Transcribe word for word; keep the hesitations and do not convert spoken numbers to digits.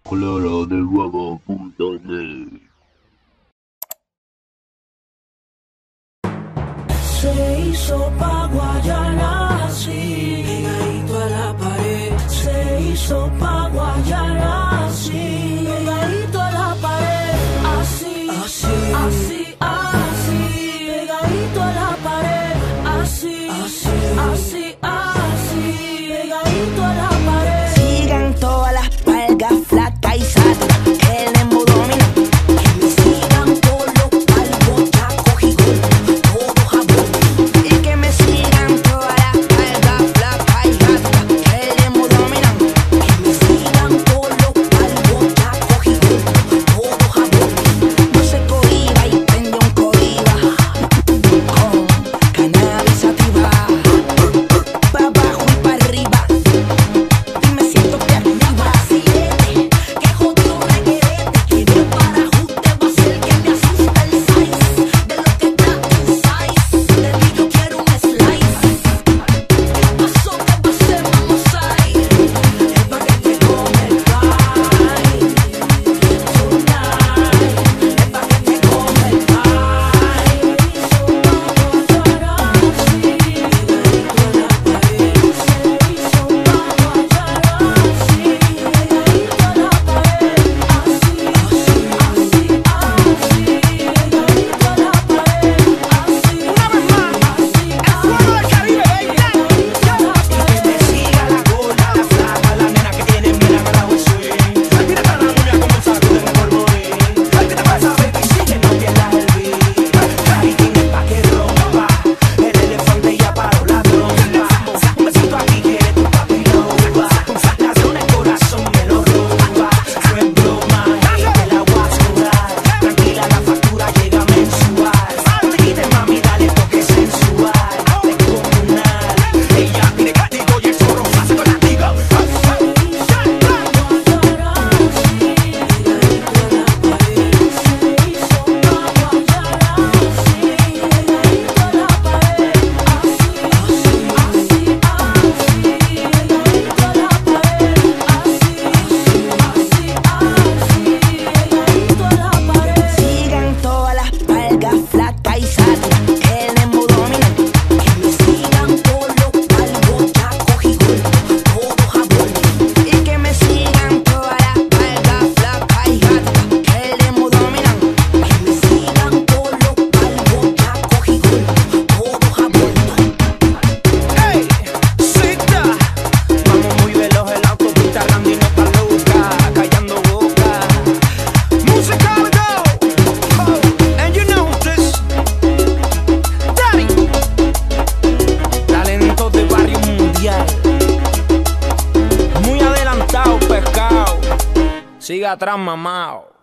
Clara del Huevo punto net. Se hizo pa' Guayana, así, pegadito a la pared. Se hizo pa' Guayana, así, pegadito a la pared. Así, así, así, así, pegadito a la pared. Así, así, así, así, pegadito a la pared. Sigan todas las palgas flacas y satas, que el emo domina. Que me sigan todos los palgos, chacos y gordos, todo jabón. Y que me sigan todas las palgas flacas y satas, que el emo domina. Que me sigan todos los palgos, chacos y gordos, todo jabón. No se cohiba y prende un cohiba con cannabis sativa. Pa' abajo y pa' arriba. Y me siento que arriba, silete, que jodido reguerete, que de para ajuste va a ser que me asusta el size de lo que está inside. De ti yo quiero un slice. ¿Qué pasó? ¿Qué pasé? Vamos a ir. El paquete con el pie. Tonight. El paquete con el pie. Sigan todas las palgas flacas y satas, que el emo domina. Que me sigan todos los palgos, chacos y gordos, todo jabón. Y que me sigan todas las palgas flacas y satas, que el emo domina. Que me sigan todos los palgos, chacos y gordos, todo jabón. ¡Ey! ¡Cita! Vamos muy veloz en la autopista, Randy no está loca, callando boca. Musical go! Oh, and you know this. Daddy. Talento de barrio mundial. Muy adelantado, pescado. Siga atrás, mamao.